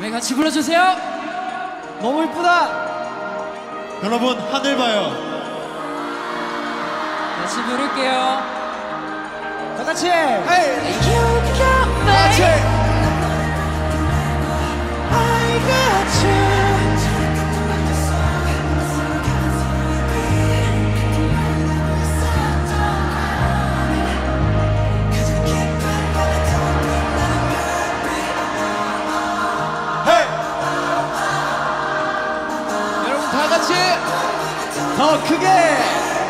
우리 같이 불러주세요. 너무 이쁘다. 여러분 하늘 봐요. 같이 부를게요. 다 같이. 헤이. 같이. 여러분 다 같이 더 크게.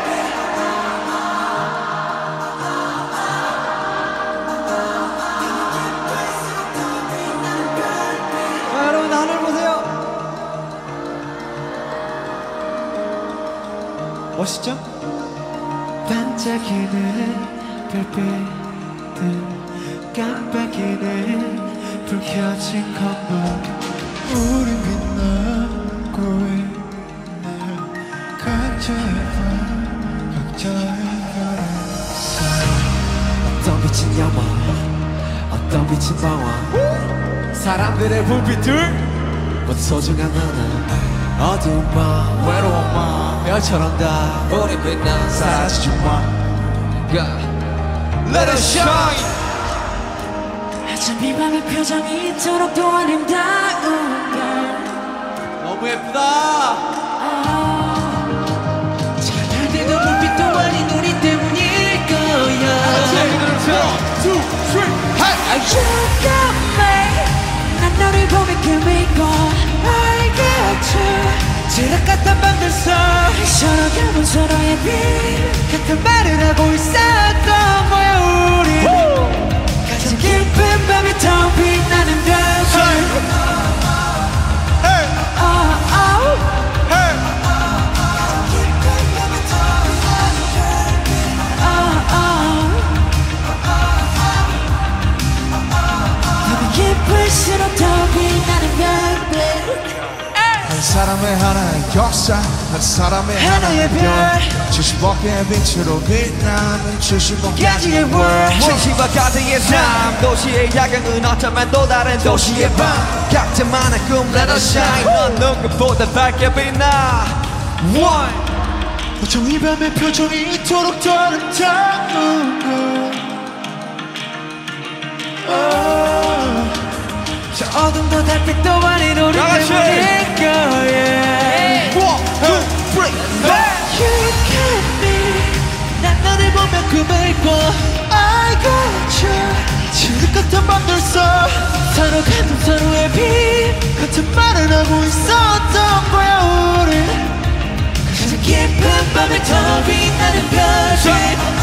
자, 여러분 하늘 보세요. 멋있죠? 반짝이는 별빛들 깜빡이는 불 켜진 건물 우린 빛나고 있네 각자의 밤 각자의 별에서 어떤 빛은 영원 어떤 빛은 방황 사람들의 불빛들 모두 소중한 나는 어두운 밤 외로운 밤 별처럼 다 우리 빛나 사라지지 마 Let us shine 어차피 밤의 표정이 이토록 또 아름다운 걸 너무 예쁘다. 잘할 때도 불빛도 아닌 우리 때문일 거야 You got me 난 너를 보며 꿈이고 I got you 지락같은 밤들 속 서로 감은 서로의 빛 같은 말을 하고 있었던 거야 우리 가장 깊은 밤에 더 빛나는 별빛 깊을수록 더 빛나는 별빛 한 사람의 하나의 역사 한 사람의 하나의 하나의 별 70억의 빛으로 빛나는 70억가지의 world 70억가지의 삶 도시의 야경은 어쩌면 또 다른 도시의 밤 각자만의 꿈 Let us shine 넌 누구보다 밝게 빛나 One 어쩜 이 밤의 표정이 이토록 더 아름다운 걸 저 어둠도 달빛도 아닌 우리 때문일 거야 One, two, three, You got me 난 너를 보며 꿈을 꿔 I got you 지금 같은 밤들 속 서로 같은 서로의 빛 같은 말을 하고 있었던 거야 우리 가장 깊은 밤에 더 빛나는 별빛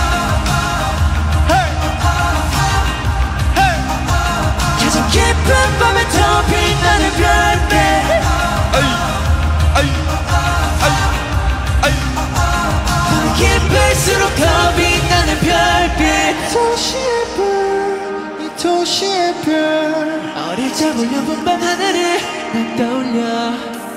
가장 깊은 밤에 더 빛나는 별빛 밤이 깊을수록 더 빛나는 별빛 도시의 별, 이 도시의 별 어릴 적 울려본 밤 하늘을 난 떠올려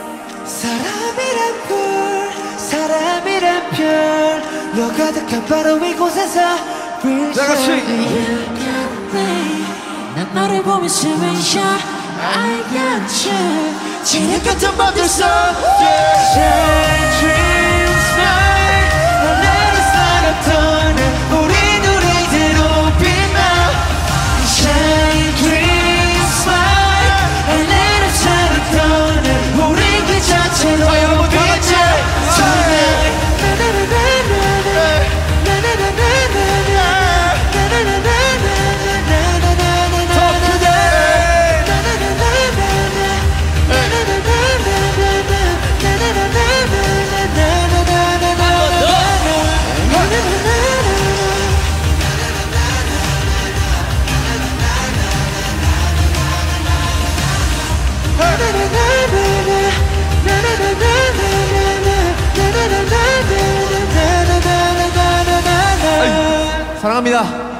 사람이란 별로 가득한 바로 이곳에서 다 같이. 난 너를 보며 숨을 쉬어 I got you 지옥 같은 밤들 속 Shine dreams fly Let us 살았던 우린 우리대로 빛나 Shine dreams fly Let us 살았던 우린 그 자체로 빛나 사랑합니다.